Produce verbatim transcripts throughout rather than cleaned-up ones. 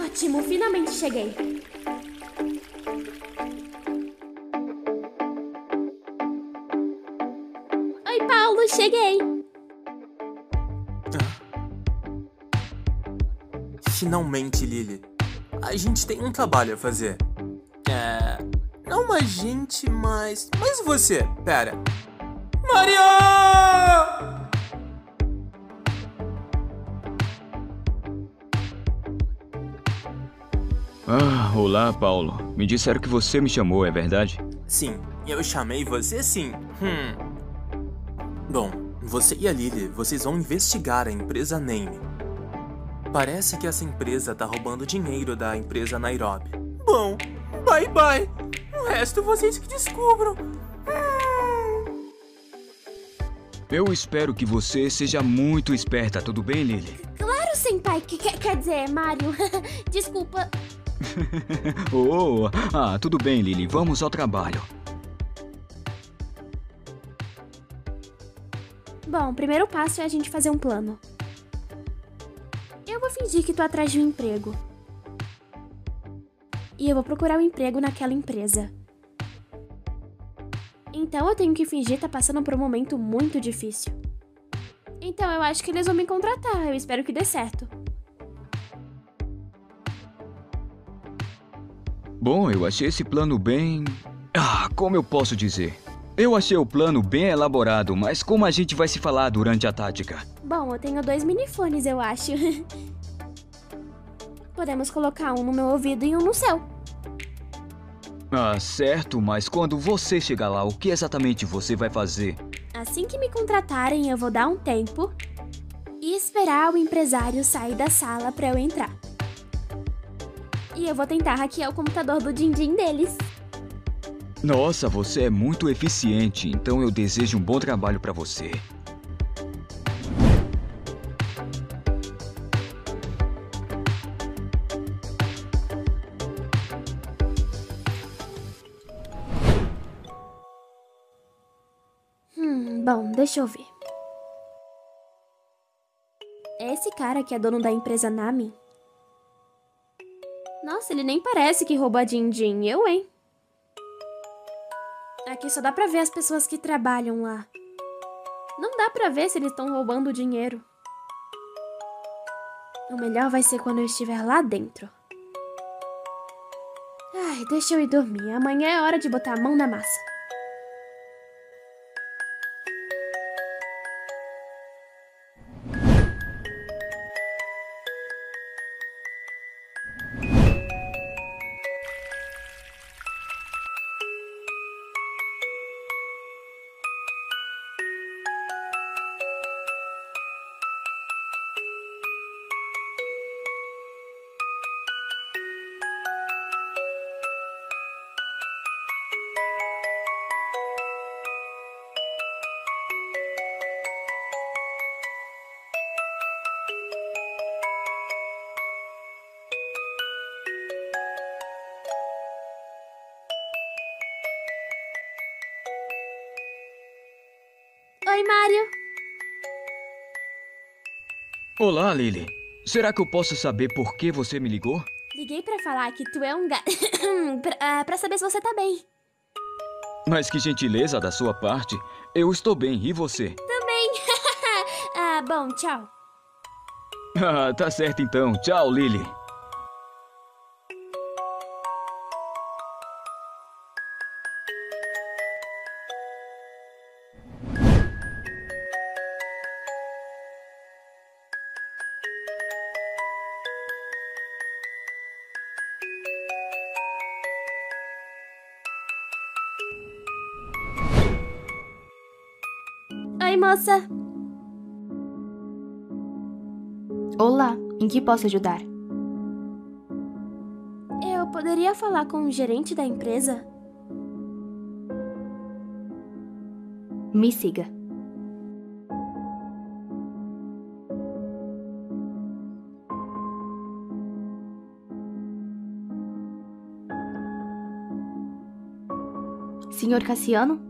Ótimo, finalmente cheguei. Oi, Paulo, cheguei. Finalmente, Lily. A gente tem um trabalho a fazer. É... Não a gente, mas... Mas você, pera. Maria! Ah, olá, Paulo. Me disseram que você me chamou, é verdade? Sim, eu chamei você sim. Hum. Bom, você e a Lily, vocês vão investigar a empresa Name. Parece que essa empresa tá roubando dinheiro da empresa Nairobi. Bom, bye bye. O resto vocês que descubram. Hum. Eu espero que você seja muito esperta, tudo bem, Lily? Claro, senpai. Que, quer, quer dizer, Mario. Desculpa. Oh, ah, tudo bem, Lily. Vamos ao trabalho. Bom, o primeiro passo é a gente fazer um plano. Eu vou fingir que tô atrás de um emprego. E eu vou procurar um emprego naquela empresa. Então eu tenho que fingir estar passando por um momento muito difícil. Então eu acho que eles vão me contratar. Eu espero que dê certo. Bom, eu achei esse plano bem... Ah, como eu posso dizer? Eu achei o plano bem elaborado, mas como a gente vai se falar durante a tática? Bom, eu tenho dois minifones, eu acho. Podemos colocar um no meu ouvido e um no seu. Ah, certo, mas quando você chegar lá, o que exatamente você vai fazer? Assim que me contratarem, eu vou dar um tempo e esperar o empresário sair da sala pra eu entrar. E eu vou tentar hackear o computador do din-din deles. Nossa, você é muito eficiente, então eu desejo um bom trabalho pra você. Hum, bom, deixa eu ver. É esse cara que é dono da empresa Nami? Nossa, ele nem parece que roubou a din-din. Eu, hein? Aqui só dá pra ver as pessoas que trabalham lá. Não dá pra ver se eles estão roubando o dinheiro. O melhor vai ser quando eu estiver lá dentro. Ai, deixa eu ir dormir. Amanhã é hora de botar a mão na massa. Oi, Mário. Olá, Lily. Será que eu posso saber por que você me ligou? Liguei pra falar que tu é um gato. pra, uh, pra saber se você tá bem. Mas que gentileza da sua parte. Eu estou bem, e você? Também. ah, bom, tchau. Ah, tá certo então. Tchau, Lily. Oi, moça. Olá, em que posso ajudar? Eu poderia falar com o gerente da empresa? Me siga. senhor Cassiano?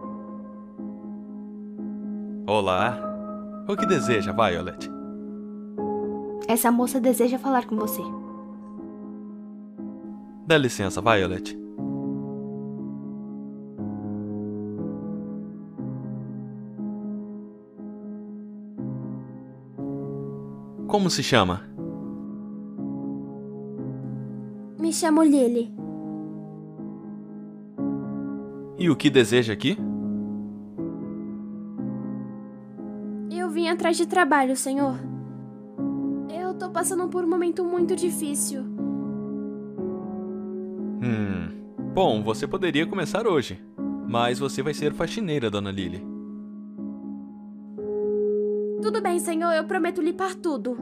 Olá. O que deseja, Violet? Essa moça deseja falar com você. Dá licença, Violet. Como se chama? Me chamo Lily. E o que deseja aqui? Eu vim atrás de trabalho, senhor. Eu tô passando por um momento muito difícil. Hum... Bom, você poderia começar hoje. Mas você vai ser faxineira, dona Lily. Tudo bem, senhor. Eu prometo limpar tudo.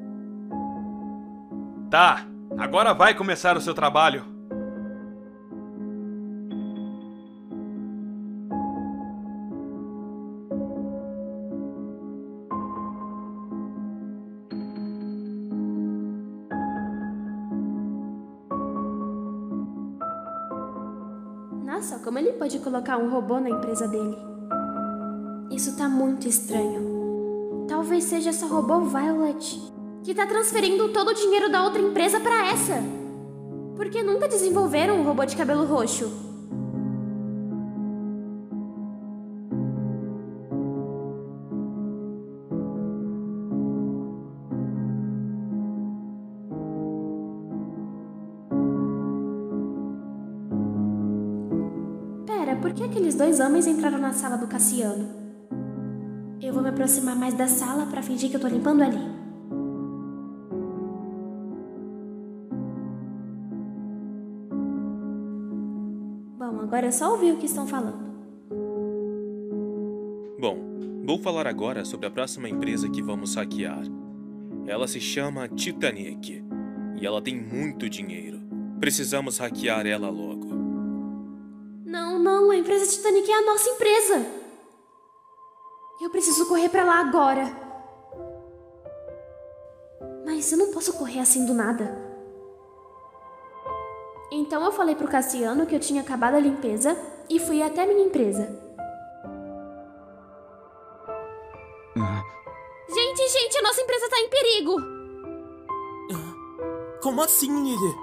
Tá, agora vai começar o seu trabalho. Nossa, como ele pode colocar um robô na empresa dele? Isso tá muito estranho. Talvez seja essa robô Violet, que tá transferindo todo o dinheiro da outra empresa pra essa. Por que nunca desenvolveram um robô de cabelo roxo? Pera, por que aqueles dois homens entraram na sala do Cassiano? Eu vou me aproximar mais da sala pra fingir que eu tô limpando ali. Bom, agora é só ouvir o que estão falando. Bom, vou falar agora sobre a próxima empresa que vamos hackear. Ela se chama Titanic e ela tem muito dinheiro. Precisamos hackear ela logo. Não, não, a empresa Titanic é a nossa empresa. Eu preciso correr pra lá agora. Mas eu não posso correr assim do nada. Então eu falei pro Cassiano que eu tinha acabado a limpeza e fui até minha empresa. Ah, Gente, gente, a nossa empresa tá em perigo. Como assim, Lily?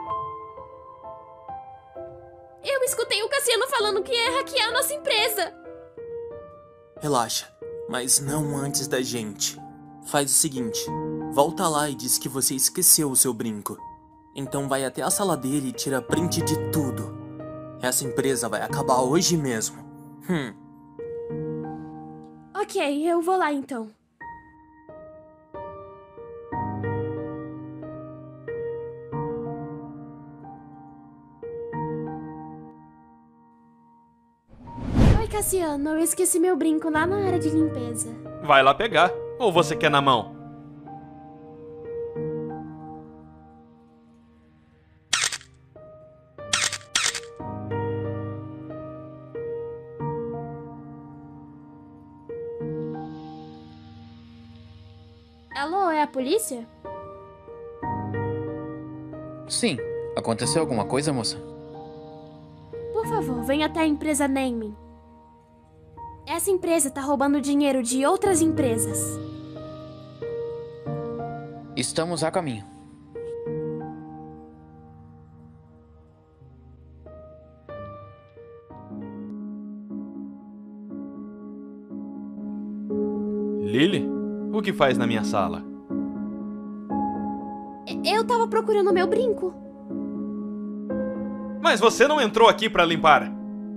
Eu escutei o Cassiano falando que ia hackear a nossa empresa. Relaxa, mas não antes da gente. Faz o seguinte, volta lá e diz que você esqueceu o seu brinco. Então vai até a sala dele e tira print de tudo. Essa empresa vai acabar hoje mesmo. Hum. Ok, eu vou lá então. Oi, Cassiano, eu esqueci meu brinco lá na área de limpeza. Vai lá pegar. Ou você quer na mão? Alô, é a polícia? Sim. Aconteceu alguma coisa, moça? Por favor, venha até a empresa Naming. Essa empresa tá roubando dinheiro de outras empresas. Estamos a caminho. Lily? O que faz na minha sala? Eu tava procurando meu brinco. Mas você não entrou aqui pra limpar.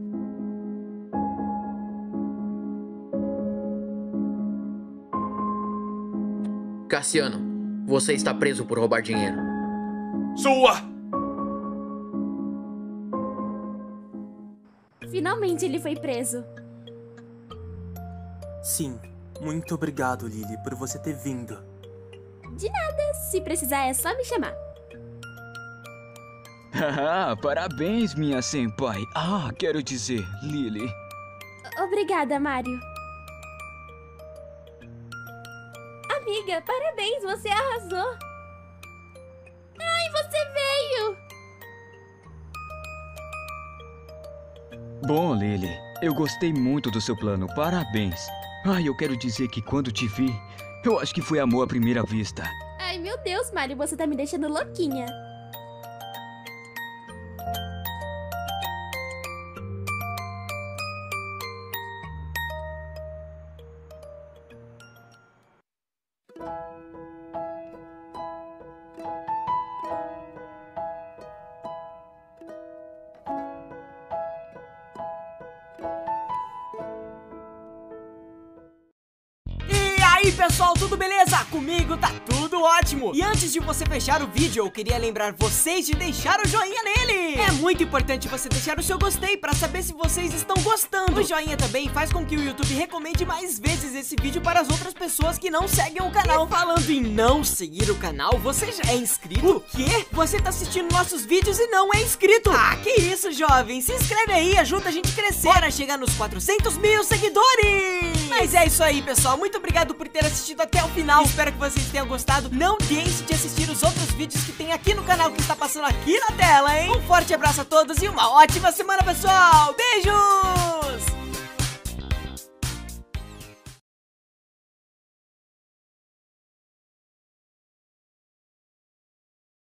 Cassiano, você está preso por roubar dinheiro. Sua! Finalmente ele foi preso. Sim, muito obrigado, Lily, por você ter vindo. De nada, se precisar é só me chamar. haha, parabéns, minha senpai. Ah, quero dizer, Lily. Obrigada, Mário. Amiga, parabéns, você arrasou. Ai, você veio. Bom, Lily, eu gostei muito do seu plano, parabéns. Ah, eu quero dizer que quando te vi, eu acho que foi amor à primeira vista. Ai, meu Deus, Mário, você tá me deixando louquinha. pessoal, tudo beleza? Comigo tá tudo ótimo. E antes de você fechar o vídeo, eu queria lembrar vocês de deixar o joinha nele. É muito importante você deixar o seu gostei pra saber se vocês estão gostando. O joinha também faz com que o YouTube recomende mais vezes esse vídeo para as outras pessoas que não seguem o canal. E falando em não seguir o canal, você já é inscrito? O quê? Você tá assistindo nossos vídeos e não é inscrito? Ah, que isso, jovem. Se inscreve aí, ajuda a gente a crescer. Bora chegar nos quatrocentos mil seguidores. Mas é isso aí, pessoal. Muito obrigado por ter assistido até o final. Espero que vocês tenham gostado. Não deixe de assistir os outros vídeos que tem aqui no canal, que está passando aqui na tela, hein? Um forte abraço a todos e uma ótima semana, pessoal. Beijos!